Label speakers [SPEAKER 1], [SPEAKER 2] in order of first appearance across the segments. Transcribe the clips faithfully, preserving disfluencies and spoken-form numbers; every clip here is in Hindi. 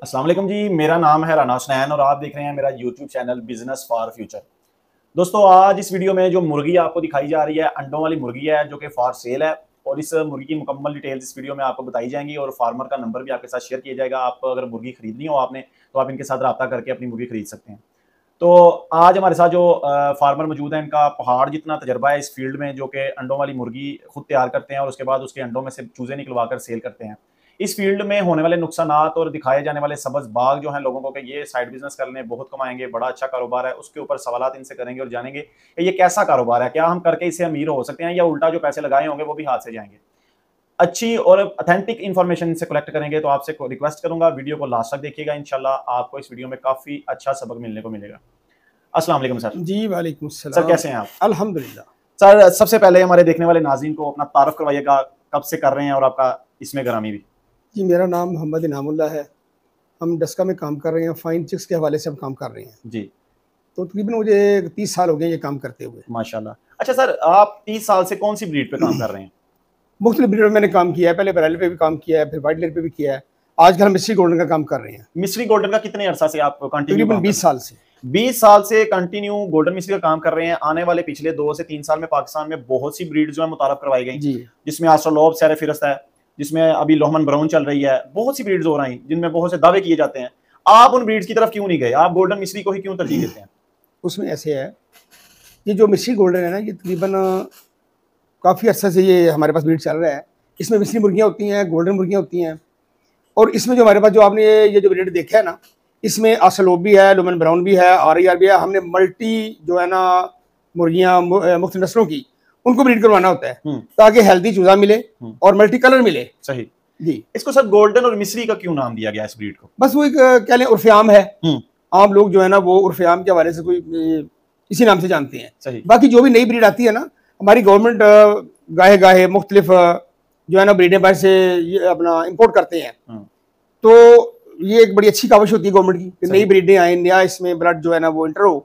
[SPEAKER 1] अस्सलाम वालेकुम जी, मेरा नाम है राना हुसैन और आप देख रहे हैं मेरा YouTube channel business for future. दोस्तों, आज इस वीडियो में जो मुर्गी आपको दिखाई जा रही है, अंडों वाली मुर्गी है जो कि फॉर सेल है और इस मुर्गी की मुकम्मल डिटेल्स इस वीडियो में आपको बताई जाएंगी और फार्मर का नंबर भी आपके साथ शेयर किया जाएगा। आप अगर मुर्गी खरीदनी हो आपने तो आप इनके साथ रब्ता करके अपनी मुर्गी खरीद सकते हैं। तो आज हमारे साथ जो फार्मर मौजूद है, इनका पहाड़ जितना तजर्बा है इस फील्ड में, जो कि अंडों वाली मुर्गी खुद तैयार करते हैं और उसके बाद उसके अंडों में से चूजे निकलवा कर सेल करते हैं। इस फील्ड में होने वाले नुकसानात और दिखाए जाने वाले सब्ज बाग जो हैं लोगों को कि ये साइड बिजनेस कर लें, बहुत कमाएंगे, बड़ा अच्छा कारोबार है, उसके ऊपर सवालात इनसे करेंगे और जानेंगे कि ये कैसा कारोबार है, क्या हम करके इससे अमीर हो सकते हैं या उल्टा जो पैसे लगाए होंगे वो भी हाथ से जाएंगे। अच्छी और अथेंटिक इन्फॉर्मेशन इनसे कलेक्ट करेंगे। तो आपसे रिक्वेस्ट करूंगा वीडियो को लास्ट तक देखिएगा, इंशाल्लाह आपको इस वीडियो में काफी अच्छा सबक मिलने को मिलेगा। अस्सलाम वालेकुम सर।
[SPEAKER 2] जी वालेकुम सलाम।
[SPEAKER 1] सर कैसे हैं आप?
[SPEAKER 2] अल्हम्दुलिल्लाह।
[SPEAKER 1] सर सबसे पहले हमारे देखने वाले नाज़रीन को अपना तारुफ करवाइएगा, कब से कर रहे हैं और आपका इसमें गरामी भी।
[SPEAKER 2] जी मेरा नाम मोहम्मद इनामुल्लाह है। हम डस्का में काम कर रहे हैं, फाइन चिक्स के हवाले से हम काम कर रहे हैं
[SPEAKER 1] जी।
[SPEAKER 2] तो तकरीबन मुझे तीस साल हो गए ये काम करते हुए।
[SPEAKER 1] माशाल्लाह। अच्छा सर, आप तीस साल से कौन सी ब्रीड पे काम कर रहे हैं?
[SPEAKER 2] मुख्तलिफ ब्रीड में मैंने काम किया है, पहले बरेली पे भी काम किया है, फिर वाइट लेयर पे भी किया है। आजकल हम मिस्री गोल्डन का काम कर रहे हैं।
[SPEAKER 1] मिस्री गोल्डन का कितने अरसा से आप कंटिन्यू?
[SPEAKER 2] तकरीबन बीस साल से।
[SPEAKER 1] बीस साल से कंटिन्यू गोल्डन मिस्री का काम कर रहे हैं। आने वाले पिछले दो से तीन साल में पाकिस्तान में बहुत सी ब्रीड जो है मुतारफ करवाई गई, जिसमें आस्ट्रोलोब सेरेफिरस है, जिसमें अभी लोहमन ब्राउन चल रही है, बहुत सी ब्रीड्स हो रही हैं जिनमें बहुत से दावे किए जाते हैं। आप उन ब्रीड्स की तरफ क्यों नहीं गए? आप गोल्डन मिस्री को ही क्यों तरजीह देते हैं?
[SPEAKER 2] उसमें ऐसे है, ये जो मिस्री गोल्डन है ना, ये तकरीबन काफ़ी अर्से से ये हमारे पास ब्रीड चल रहा है। इसमें मिस्री मुर्गियाँ होती हैं, गोल्डन मुर्गियाँ होती हैं, और इसमें जो हमारे पास जो आपने ये जो ब्रीड देखा है ना, इसमें आस्ट्रोलोब भी है, लोमन ब्राउन भी है, आर ई आर भी है। हमने मल्टी जो है ना मुर्गियाँ मुख्तलिफ नस्लों की उनको ब्रीड करवाना होता है ताकि हेल्दी चूजा मिले और मल्टी कलर मिले।
[SPEAKER 1] सही
[SPEAKER 2] जी।
[SPEAKER 1] इसको सर गोल्डन और मिस्री का क्यों नाम दिया गया इस ब्रीड को?
[SPEAKER 2] बस वो एक क्या लें, उर्फ आम है। आम लोग जो है ना वो उर्फ आम के हवाले से कोई इसी नाम से जानते हैं।
[SPEAKER 1] सही।
[SPEAKER 2] बाकी जो भी नई ब्रीड आती है ना, हमारी गवर्नमेंट गाहे गाहे मुख्तलिफ जो है ना ब्रीडें बाहर से ये अपना इम्पोर्ट करते हैं, तो ये एक बड़ी अच्छी काविश होती है गवर्नमेंट की, नई ब्रीडें आए, नया इसमें ब्लड जो है ना वो इंटर हो।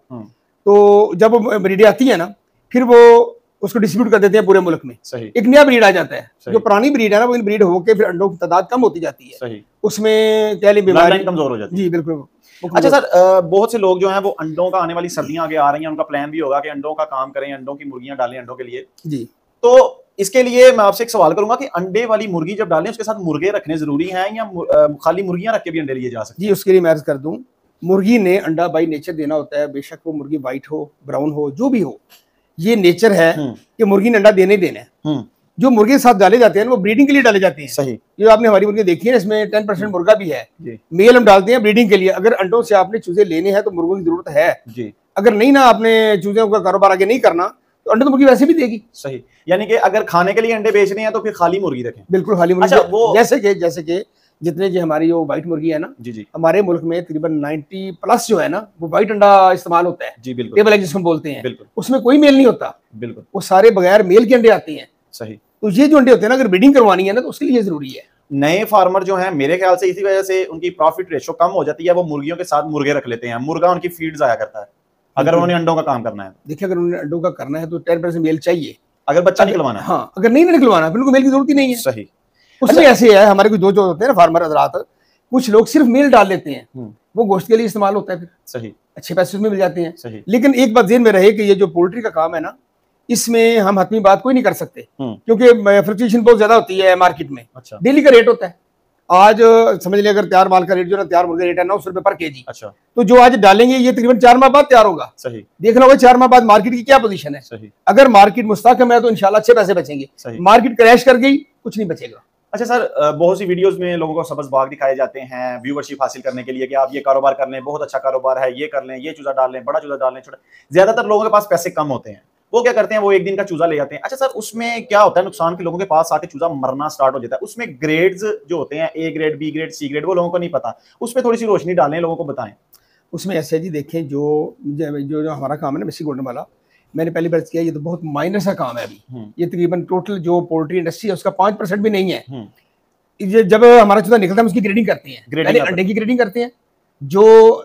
[SPEAKER 2] तो जब ब्रीडें आती है ना, फिर वो उसको डिस्ट्रीब्यूट कर देते हैं पूरे मुल्क में।
[SPEAKER 1] सही। एक
[SPEAKER 2] नया ब्रीड आ जाता है। जो पुरानी ब्रीड है ना, वो इन ब्रीड होकर फिर अंडों की तादाद कम होती जाती है।
[SPEAKER 1] सही।
[SPEAKER 2] उसमें क्या बीमारी
[SPEAKER 1] कमजोर हो जाती है।
[SPEAKER 2] जी बिल्कुल।
[SPEAKER 1] अच्छा सर, बहुत से लोग जो हैं वो अंडों का, आने वाली सर्दियां आगे आ रही हैं, उनका प्लान भी होगा कि अंडों का काम करें, अंडों की मुर्गियां डालें अंडों के लिए।
[SPEAKER 2] जी।
[SPEAKER 1] तो इसके लिए मैं आपसे एक सवाल करूंगा कि अंडे वाली मुर्गी जब डालें उसके साथ मुर्गे रखने जरूरी हैं या खाली मुर्गियां रख के भी अंडे लिए जा सकते हैं?
[SPEAKER 2] जी, उसके लिए मैं अर्ज कर दूं, मुर्गी ने अंडा बाई नेचर देना होता है, बेशक वो मुर्गी व्हाइट हो, ब्राउन हो, जो भी हो, ये नेचर है कि मुर्गी ने अंडा देने ही देना है। जो मुर्गे के साथ डाले जाते हैं वो ब्रीडिंग के लिए डाले जाते हैं।
[SPEAKER 1] सही।
[SPEAKER 2] जो आपने हमारी मुर्गी देखी है, इसमें टेन परसेंट मुर्गा भी है। मेल हम डालते हैं ब्रीडिंग के लिए। अगर अंडों से आपने चूजे लेने हैं तो मुर्गों की जरूरत है जी। अगर नहीं ना आपने चूजे का कारोबार आगे नहीं करना तो अंडे तो मुर्गी वैसे भी देगी।
[SPEAKER 1] सही। यानी कि अगर खाने के लिए अंडे बेच रहे हैं तो फिर खाली मुर्गी रखें।
[SPEAKER 2] बिल्कुल खाली मुर्गी।
[SPEAKER 1] अच्छा, वो
[SPEAKER 2] जैसे कि जैसे कि जितने जो हमारी जो व्हाइट मुर्गी है ना,
[SPEAKER 1] जी जी,
[SPEAKER 2] हमारे मुल्क में तकरीबन नब्बे प्लस जो है ना वो व्हाइट अंडा इस्तेमाल होता है।
[SPEAKER 1] जी बिल्कुल।
[SPEAKER 2] टेबल एग जिसको बोलते हैं।
[SPEAKER 1] बिल्कुल।
[SPEAKER 2] उसमें कोई मेल नहीं होता।
[SPEAKER 1] बिल्कुल।
[SPEAKER 2] वो सारे बगैर मेल के अंडे आते हैं।
[SPEAKER 1] सही।
[SPEAKER 2] तो ये जो अंडे होते हैं ना, अगर ब्रीडिंग करवानी है ना तो उसके लिए जरूरी है।
[SPEAKER 1] नए फार्मर जो हैं, मेरे ख्याल से इसी वजह से उनकी प्रॉफिट रेशो कम हो जाती है, वो मुर्गियों के साथ मुर्गे रख लेते हैं। मुर्गा उनकी फीड जाया करता है अगर उन्होंने अंडों का काम करना है।
[SPEAKER 2] देखिए, अगर उन्हें अंडों का करना है तो टेन परसेंट मेल चाहिए
[SPEAKER 1] अगर बच्चा निकलवाना है।
[SPEAKER 2] हाँ, अगर नहीं निकलवाना फिर उनको मेल की जरूरत ही नहीं है।
[SPEAKER 1] सही।
[SPEAKER 2] उसमें ऐसे है, हमारे कुछ दो जो होते हैं ना फार्मर हजरात, कुछ लोग सिर्फ मेल डाल लेते हैं, वो गोश्त के लिए इस्तेमाल होता है, फिर
[SPEAKER 1] सही
[SPEAKER 2] अच्छे पैसे उसमें मिल जाते हैं।
[SPEAKER 1] सही।
[SPEAKER 2] लेकिन एक बात ज़हन में रहे कि ये जो पोल्ट्री का काम है ना, इसमें हम हतमी बात कोई नहीं कर सकते क्योंकि फ्लक्चुएशन बहुत ज्यादा होती है मार्केट में। अच्छा। डेली का रेट होता है। आज समझ लिया, अगर तैयार माल का रेट जो ना, तैयार मुर्गे रेट है नौ सौ रुपए पर केजी। अच्छा। तो जो आज डालेंगे ये तकरीबन चार माह बाद तैयार होगा। सही। देखना होगा चार माह बाद मार्केट की क्या पोजीशन है। सही। अगर मार्केट मुस्तकम है तो इंशाल्लाह अच्छे पैसे बचेंगे। मार्केट क्रैश कर गई, कुछ नहीं बचेगा।
[SPEAKER 1] अच्छा सर, बहुत सी वीडियोस में लोगों को सबज बाग दिखाए जाते हैं व्यूवरशिप हासिल करने के लिए कि आप ये कारोबार कर लें, बहुत अच्छा कारोबार है, ये कर लें, ये चूजा डाल लें, बड़ा चूजा डाल लें, छोटा। ज्यादातर लोगों के पास पैसे कम होते हैं, वो क्या करते हैं, वो एक दिन का चूजा ले जाते हैं। अच्छा सर, उसमें क्या होता है नुकसान कि लोगों के पास आके चूजा मरना स्टार्ट हो जाता है। उसमें ग्रेड्स जो होते हैं, A grade, B grade, C grade, वो लोगों को नहीं पता। उसमें थोड़ी सी रोशनी डालें, लोगों को बताएं।
[SPEAKER 2] उसमें ऐसे जी देखें, जो जो जो हमारा काम है ना मिस्री गोल्डन वाला, मैंने पहली बार किया, ये तो बहुत माइनर सा काम है अभी। ये तकरीबन टोटल जो पोल्ट्री इंडस्ट्री है उसका पाँच परसेंट भी नहीं है। ये जब हमारा चूजा निकलता है उसकी ग्रेडिंग करते हैं, पहले अंडे की ग्रेडिंग करते हैं। जो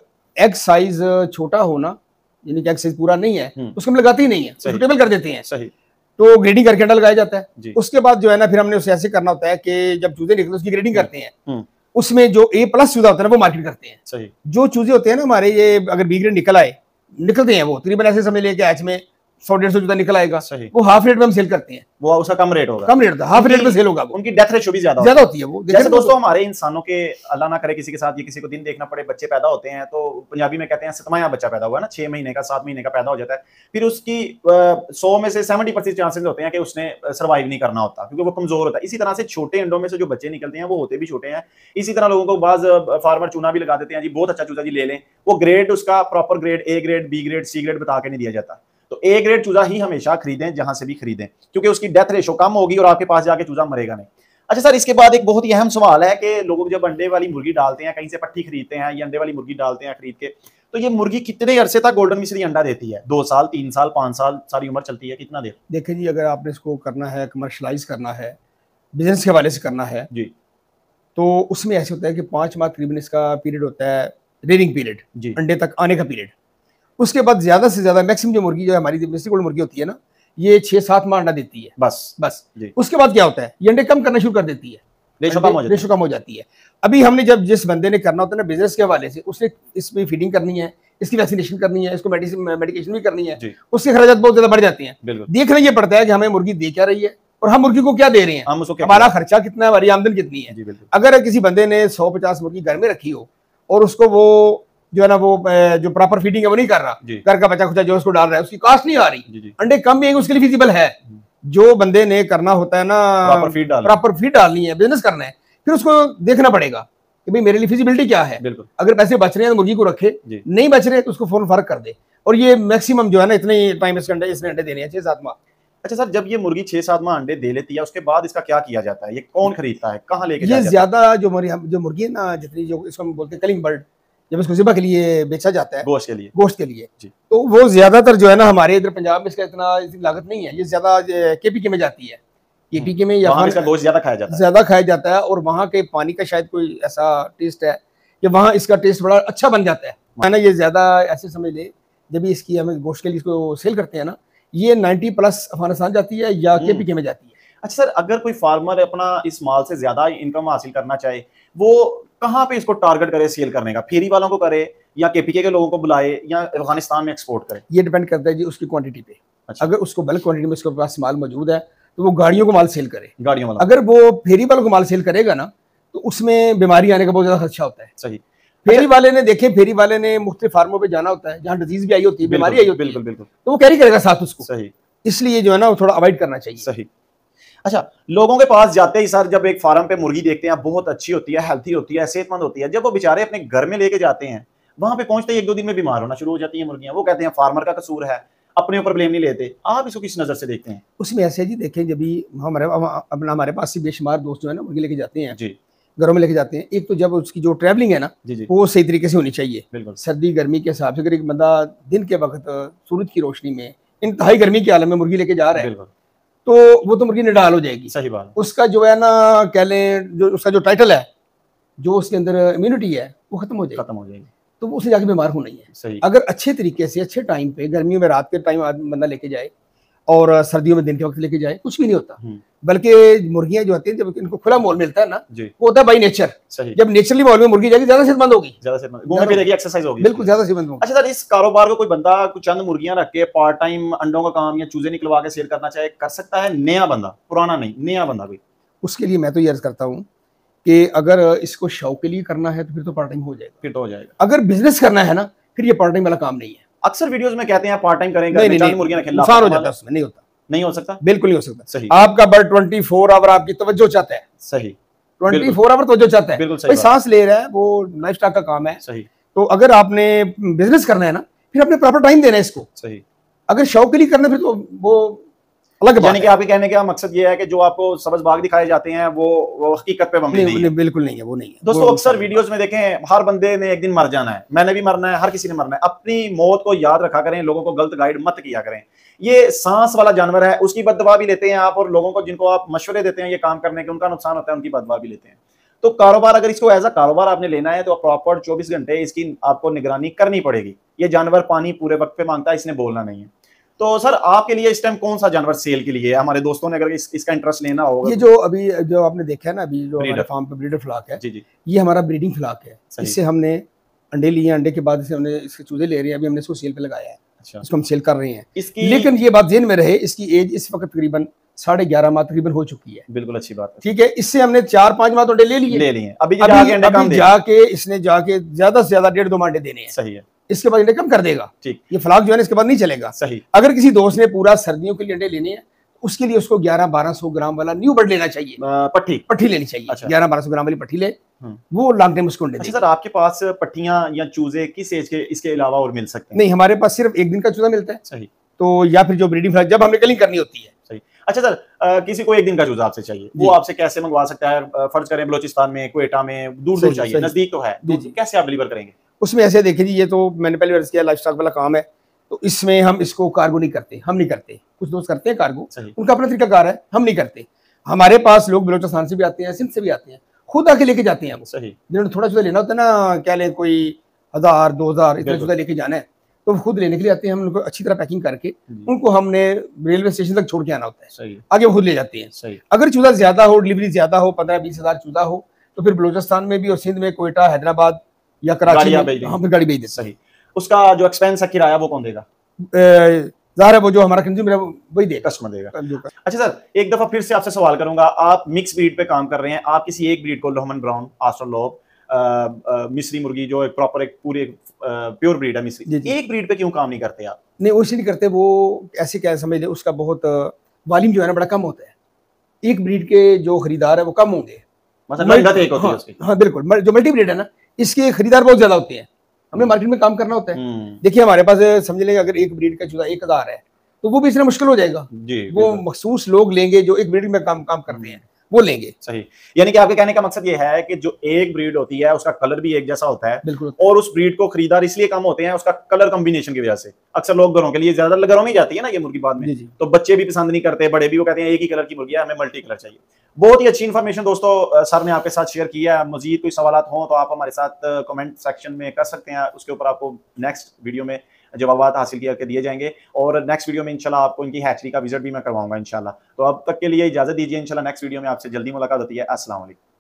[SPEAKER 2] एग साइज छोटा हो ना, यानी कि एग साइज पूरा नहीं है, उसको हम लगाते ही नहीं है, सुटेबल कर देते हैं। सही। तो ग्रेडिंग करके अंडा लगाया जाता है। उसके बाद जो है ना फिर हमने उसे ऐसे करना होता है कि जब चूजे निकलते उसकी ग्रेडिंग करते हैं। उसमें जो ए प्लस चूजा होता है ना वो मार्केट करते हैं।
[SPEAKER 1] सही।
[SPEAKER 2] जो चूजे होते हैं ना हमारे, ये अगर बी ग्रेड निकल आए, निकलते हैं वो तकरीबन ऐसे समझ लेके एच में सौ डेढ़ सौ चूजा निकल आएगा,
[SPEAKER 1] सही।
[SPEAKER 2] वो हाफ रेट में हम सेल करते हैं,
[SPEAKER 1] वो उसका कम रेट होगा,
[SPEAKER 2] कम रेट था, हाफ रेट में सेल होगा,
[SPEAKER 1] उनकी डेथ रेशो भी ज्यादा
[SPEAKER 2] ज्यादा होती है वो।
[SPEAKER 1] जैसे दोस्तों हमारे इंसानों के, अल्लाह ना करे किसी के साथ ये किसी को दिन देखना पड़े, बच्चे पैदा होते हैं तो पंजाबी में कहते हैं सतमाया बच्चा पैदा हुआ ना, छह महीने का सात महीने का पैदा हो जाता है, फिर उसकी सौ में से सेवेंटी परसेंट चांसेस होते हैं कि उसने सर्वाइव नहीं करना होता क्योंकि वो कमजोर होता है। इसी तरह से छोटे अंडों में से जो बच्चे निकलते हैं वो होते भी छोटे हैं। इसी तरह लोगों को बाज फार्मर चूना भी लगा देते हैं, जी बहुत अच्छा चूजा जी ले लें, वो ग्रेड उसका proper grade A grade B grade C grade बता के नहीं दिया जाता। तो ए ग्रेड चूजा ही हमेशा खरीदें जहां से भी खरीदें, क्योंकि उसकी डेथ रेशो कम होगी और आपके पास जाके चूजा मरेगा नहीं। अच्छा सर, इसके बाद एक बहुत ही अहम सवाल है कि लोग जब अंडे वाली मुर्गी डालते हैं, कहीं से पट्टी खरीदते हैं या अंडे वाली मुर्गी डालते हैं खरीद के, तो ये मुर्गी कितने अरसे तक गोल्डन मिश्री अंडा देती है? दो साल, तीन साल, पांच साल, सारी उम्र चलती है, कितना देर?
[SPEAKER 2] देखिए जी, अगर आपने इसको करना है, कमर्शलाइज करना है, बिजनेस के हवाले से करना है
[SPEAKER 1] जी,
[SPEAKER 2] तो उसमें ऐसे होता है कि पाँच माह तकरीबन इसका पीरियड होता है, रेयरिंग पीरियड,
[SPEAKER 1] जी,
[SPEAKER 2] अंडे तक आने का पीरियड। उसके बाद ज्यादा से ज्यादा मैक्सिमम जो मुर्गी जो हमारी देसी गोल्ड मुर्गी होती है ना, ये छह सात माह अंडा देती है
[SPEAKER 1] बस
[SPEAKER 2] बस।
[SPEAKER 1] जी।
[SPEAKER 2] उसके बाद क्या होता है, ये अंडे कम करना शुरू कर देती है,
[SPEAKER 1] रेशो कम हो जाती है।
[SPEAKER 2] रेशो कम हो जाती है। अभी हमने जब जिस बंदे ने करना होता है ना बिजनेस के हवाले से, उसने इसमें फीडिंग करनी है, इसकी वैक्सीनेशन करनी है, इसको मेडिसिन मेडिकेशन भी करनी है, उसके खर्चात बहुत ज्यादा बढ़ जाती हैं। देखना ये पड़ता है कि हमें मुर्गी दे क्या रही है और हम मुर्गी को क्या दे रहे हैं, हमारा खर्चा कितना है, हमारी आमदन कितनी है। अगर किसी बंदे ने सौ पचास मुर्गी घर में रखी हो और उसको वो जो है ना वो जो प्रॉपर फीडिंग है वो नहीं कर रहा, घर का बचा खुचा जो उसको डाल रहा है, उसकी कॉस्ट नहीं आ रही, अंडे कम भी उसके लिए फिजिबल है। जो बंदे ने करना होता है ना
[SPEAKER 1] प्रॉपर फीड डाल
[SPEAKER 2] प्रॉपर फीड डालनी है, बिजनेस करना है, फिर उसको देखना पड़ेगा कि भाई मेरे लिए फिजिबिलिटी क्या है। अगर पैसे बच रहे हैं तो मुर्गी को रखे, नहीं बच रहे तो उसको फोन फर्क कर दे। और ये मैक्सिमम जो है ना इतने टाइम इसके अंडे इसने अंडे देने हैं, छह सात माह।
[SPEAKER 1] अच्छा सर, जब ये मुर्गी छह सात माह अंडे दे लेती है उसके बाद इसका क्या किया जाता है? ये कौन खरीदता है, कहाँ लेके
[SPEAKER 2] ये ज्यादा जो जो मुर्गी है ना, जितनी जो इसको हम बोलते हैं कलिंग बर्ड, जब इसको ज़िबा के लिए बेचा जाता है,
[SPEAKER 1] गोश्त के लिए,
[SPEAKER 2] गोश्त के लिए जी, तो वो ज्यादातर जो है ना हमारे इधर पंजाब में इसका इतना लागत नहीं है, ये ज्यादा केपीके में जाती है, केपीके में या
[SPEAKER 1] इसका गोश्त ज्यादा खाया जाता है,
[SPEAKER 2] ज्यादा खाया जाता है। और वहाँ के पानी का शायद कोई ऐसा टेस्ट है कि वहाँ इसका टेस्ट बड़ा अच्छा बन जाता है, है ना। ये ज्यादा ऐसे समझ ले, जब इसकी हमें गोश्त के लिए इसको सेल करते हैं ना, ये नाइन्टी प्लस अफगानिस्तान जाती है या केपीके में जाती है।
[SPEAKER 1] अच्छा सर, अगर कोई फार्मर अपना इस माल से ज्यादा इनकम हासिल करना चाहे, वो कहाँ पे इसको टारगेट करे सेल करने का? फेरी वालों को करे या केपीके के लोगों को बुलाए या अफगानिस्तान में एक्सपोर्ट करे?
[SPEAKER 2] ये डिपेंड करता है जी उसकी क्वांटिटी पे।
[SPEAKER 1] अच्छा।
[SPEAKER 2] अगर उसको बल्क क्वांटिटी में उसके पास माल मौजूद है तो वो गाड़ियों को माल सेल करे,
[SPEAKER 1] गाड़ियों वाला।
[SPEAKER 2] अगर वो फेरी वालों को माल सेल करेगा ना तो उसमें बीमारी आने का बहुत ज्यादा खर्चा होता है।
[SPEAKER 1] सही।
[SPEAKER 2] फेरी वाले ने देखे, फेरी वाले ने मुख्तलिफ फार्मों पे जाना होता है जहाँ डिजीज भी आई होती है, बीमारी आई होती है,
[SPEAKER 1] बिल्कुल बिल्कुल,
[SPEAKER 2] तो वो कैरी करेगा साथ उसको।
[SPEAKER 1] सही।
[SPEAKER 2] इसलिए जो है ना वो थोड़ा अवॉइड करना चाहिए।
[SPEAKER 1] सही। अच्छा, लोगों के पास जाते ही सर जब एक फार्म पे मुर्गी देखते हैं, बहुत अच्छी होती है, हेल्थी होती है, सेहतमंद होती है, जब वो बेचारे अपने घर में लेके जाते हैं, वहां पे पहुंचते ही एक दो दिन में बीमार होना शुरू हो जाती है मुर्गियां। वो कहते हैं फार्मर का कसूर है, अपने ऊपर ब्लेम नहीं लेते। आप इसको किस नजर से देखते हैं?
[SPEAKER 2] उसमें ऐसे जी देखें, जब भी हमारे अपना हमारे पास से बेशुमार दोस्त जो है ना मुर्गी लेके जाते हैं
[SPEAKER 1] जी,
[SPEAKER 2] घरों में लेके जाते हैं। एक तो जब उसकी जो ट्रैवलिंग है ना
[SPEAKER 1] जी जी,
[SPEAKER 2] वो सही तरीके से होनी चाहिए,
[SPEAKER 1] बिल्कुल।
[SPEAKER 2] सर्दी गर्मी के हिसाब से। अगर एक बंदा दिन के वक्त सूरज की रोशनी में इंतहाई गर्मी के आलम में मुर्गी लेके जा रहा है तो वो तो मुर्गी निडाल हो जाएगी।
[SPEAKER 1] सही बात।
[SPEAKER 2] उसका जो है ना कह लें, जो उसका जो टाइटल है, जो उसके अंदर इम्यूनिटी है वो खत्म हो जाएगी,
[SPEAKER 1] खत्म हो जाएगी,
[SPEAKER 2] तो उसे जाके बीमार होना ही है।
[SPEAKER 1] सही।
[SPEAKER 2] अगर अच्छे तरीके से अच्छे टाइम पे, गर्मियों में रात के टाइम बंदा लेके जाए और सर्दियों में दिन के वक्त लेके जाए, कुछ भी नहीं होता। बल्कि मुर्गियां जो होती हैं जब इनको खुला माहौल मिलता है ना, वो होता है बाई नेचर।
[SPEAKER 1] सही।
[SPEAKER 2] जब नेचुरली माहौल में मुर्गी जाएगी ज्यादा सेहतमंद होगी,
[SPEAKER 1] ज्यादा सेहतमंद घूमने फिरेगी, एक्सरसाइज होगी,
[SPEAKER 2] बिल्कुल ज्यादा सेहतमंद होगी।
[SPEAKER 1] अच्छा सर, इस कारोबार को कोई बंदा कुछ चंद मुर्गियां रख के पार्ट टाइम अंडों का काम या चूजे निकलवा के सेल करना चाहे, कर सकता है? नया बंदा, पुराना नहीं, नया बंदा कोई?
[SPEAKER 2] उसके लिए मैं तो ये अर्ज करता हूँ कि अगर इसको शौक के लिए करना है तो फिर तो पार्ट टाइम हो जाएगा,
[SPEAKER 1] फिर तो हो जाएगा।
[SPEAKER 2] अगर बिजनेस करना है ना फिर ये पार्ट टाइम वाला काम नहीं है।
[SPEAKER 1] अक्सर वीडियोस में कहते हैं पार्ट टाइम करेंगे,
[SPEAKER 2] नहीं, नहीं, मुर्गियां खेलना नुकसान हो जाता है उसमें, नहीं होता,
[SPEAKER 1] नहीं हो सकता,
[SPEAKER 2] बिल्कुल नहीं हो सकता।
[SPEAKER 1] सही।
[SPEAKER 2] आपका बर्ड ट्वेंटी फोर आवर आपकी तवज्जो चाहता है,
[SPEAKER 1] सही,
[SPEAKER 2] ट्वेंटी फोर आवर तवज्जो चाहता है,
[SPEAKER 1] बिल्कुल
[SPEAKER 2] सही। सांस ले रहा है, वो लाइफ स्टॉक का काम है,
[SPEAKER 1] सही।
[SPEAKER 2] तो अगर आपने बिजनेस करना है ना फिर अपने प्रॉपर टाइम देना है इसको,
[SPEAKER 1] सही।
[SPEAKER 2] अगर शौक के लिए करना फिर तो वो अलग बात है।
[SPEAKER 1] यानी कि आपके कहने का मकसद ये है कि जो आपको सब्ज बाग दिखाए जाते हैं वो वो हकीकत पे मबनी नहीं है।
[SPEAKER 2] बिल्कुल नहीं है, वो नहीं है
[SPEAKER 1] दोस्तों। अक्सर वीडियोस में देखें, हर बंदे ने एक दिन मर जाना है, मैंने भी मरना है, हर किसी ने मरना है। अपनी मौत को याद रखा करें, लोगों को गलत गाइड मत किया करें। ये सांस वाला जानवर है, उसकी बददुआ भी लेते हैं आप, और लोगों को जिनको आप मशवरे देते हैं ये काम करने के, उनका नुकसान होता है, उनकी बददुआ भी लेते हैं। तो कारोबार, अगर इसको एज अ कारोबार आपने लेना है तो प्रॉपर चौबीस घंटे इसकी आपको निगरानी करनी पड़ेगी। ये जानवर पानी पूरे वक्त पे मांगता है, इसने बोलना नहीं है। तो सर आपके लिए इस टाइम कौन सा जानवर सेल के लिए है? हमारे दोस्तों ने अगर इस, इसका इंटरेस्ट लेना होगा।
[SPEAKER 2] ये जो अभी जो आपने देखा है ना, अभी जो हमारे फार्म पे ब्रीडर फ्लाक है,
[SPEAKER 1] जी जी,
[SPEAKER 2] ये हमारा ब्रीडिंग फ्लाक है। इससे हमने अंडे लिए, अंडे के बाद इसे हमने इसके चूजे ले रहे हैं, अभी हमने इसको सेल पे लगाया है। अच्छा। इसको हम सेल कर रहे हैं इसकी, लेकिन ये बात ध्यान में रहे, इसकी एज इस वक्त तकरीबन साढ़े ग्यारह माह तकरीबन हो चुकी है।
[SPEAKER 1] बिल्कुल अच्छी बात है।
[SPEAKER 2] ठीक है, इससे हमने चार पांच माह तो अंडे ले लिए
[SPEAKER 1] ले लिए अभी,
[SPEAKER 2] अभी, जाके, अंडे अभी जाके इसने जाके ज्यादा से ज्यादा डेढ़ दो माह अंडे देने हैं। सही है, इसके बाद अंडे कम कर देगा। ठीक, ये फ्लाक जो है इसके बाद नहीं चलेगा। सही। अगर किसी दोस्त ने पूरा सर्दियों के लिए अंडे लेने हैं, उसके लिए उसको ग्यारह बारह सौ ग्राम वाला न्यू बर्ड लेना चाहिए। पट्टी पट्टी लेनी चाहिए। अच्छा। ग्यारह बारह सौ ग्राम वाली पट्टी ले, वो लॉन्ग टाइम उसको अंडे।
[SPEAKER 1] अच्छा सर, आपके पास पट्टियां या चूजे किस एज के इसके अलावा और मिल सकते हैं?
[SPEAKER 2] नहीं, हमारे पास सिर्फ एक दिन का चूजा मिलता है। सही। तो या फिर जो ब्रीडिंग फ्लाक जब हमें कलिंग करनी होती है।
[SPEAKER 1] सही। अच्छा सर, आ, किसी को एक दिन का चूजा आपसे चाहिए, वो आपसे कैसे मंगवा सकता है? फर्ज करें बलोचिस्तान में, क्वेटा में, दूर दूर चाहिए, नजदीक तो है, कैसे आप डिलीवर करेंगे?
[SPEAKER 2] उसमें ऐसे देखिए जी, ये तो मैंने पहले अर्ज किया, लाइफ स्टॉक वाला काम है, तो इसमें हम इसको कार्गो नहीं करते, हम नहीं करते। कुछ दोस्त करते हैं कार्गो, उनका अपना तरीका कार है, हम नहीं करते। हमारे पास लोग बलोचिस्तान से भी आते हैं, सिंध से भी आते हैं, खुद आके लेके जाते हैं। सही। जिन्होंने थोड़ा चूजा लेना होता है ना, क्या ले, कोई हजार दो हजार इतना चूजा लेके जाना है, तो खुद लेने के लिए आते हैं। हम उनको अच्छी तरह पैकिंग करके उनको हमने रेलवे स्टेशन तक छोड़ के आना होता है। सही। आगे वो खुद ले जाते हैं। सही। अगर चूजा ज्यादा हो, डिलीवरी ज्यादा हो, पंद्रह बीस हजार चूजा हो, तो फिर बलोचिस्तान में भी और सिंध में, कोयटा, हैदराबाद या कराची में हम गाड़ी भेज देते।
[SPEAKER 1] सही। उसका जो एक्सपेंस है, किराया, वो कौन देगा?
[SPEAKER 2] ज़ाहिर है वो जो हमारा कंज्यूमर है वही देगा,
[SPEAKER 1] कस्टमर देगा। अच्छा सर, एक दफा फिर से आपसे सवाल करूंगा, आप मिक्स ब्रीड पे काम कर रहे हैं, आप किसी एक ब्रीड को, लोहमन ब्राउन, ऑस्ट्रेलोप, मिस्री मुर्गी जो एक प्रॉपर एक पूरी प्योर ब्रीड है मिस्री, एक ब्रीड पे क्यों काम नहीं करते आप?
[SPEAKER 2] नहीं, वो नहीं करते, वो ऐसे क्या समझ ले, उसका बहुत वॉल्यूम जो है ना बड़ा कम होता है। एक ब्रीड के जो खरीदार है वो कम होंगे,
[SPEAKER 1] मतलब एक होती है उसकी।
[SPEAKER 2] हाँ बिल्कुल, जो मल्टी ब्रीड है ना, इसके खरीदार बहुत ज्यादा होते हैं, हमें मार्केट में काम करना होता है। देखिए हमारे पास समझ लेंगे अगर एक ब्रीड का चूजा एक हजार है, तो वो भी इतना मुश्किल हो जाएगा जी। वो मखसूस लोग लेंगे जो एक ब्रीड में काम काम करते हैं, वो लेंगे।
[SPEAKER 1] सही। यानी कि आपके कहने का मकसद ये है कि जो एक ब्रीड होती है उसका कलर भी एक जैसा होता है, बिल्कुल, और उस ब्रीड को खरीदार इसलिए कम होते हैं उसका कलर कॉम्बिनेशन की वजह से। अक्सर लोग घरों के लिए, ज्यादा घरों में जाती है ना ये मुर्गी बाद में, तो बच्चे भी पसंद नहीं करते, बड़े भी, वो कहते हैं एक ही कलर की मुर्गी है, हमें मल्टी कलर चाहिए। बहुत ही अच्छी इन्फॉर्मेशन दोस्तों सर ने आपके साथ शेयर किया है। मजीद कोई सवाल हो तो आप हमारे साथ कमेंट सेक्शन में कर सकते हैं, उसके ऊपर आपको नेक्स्ट वीडियो में जवाब हासिल करके दिए जाएंगे, और नेक्स्ट वीडियो में इंशाल्लाह आपको इनकी हैचरी का विजिट भी मैं करवाऊंगा इंशाल्लाह। तो अब तक के लिए इजाजत दीजिए, इंशाल्लाह नेक्स्ट वीडियो में आपसे जल्दी मुलाकात होती है। अस्सलाम वालेकुम।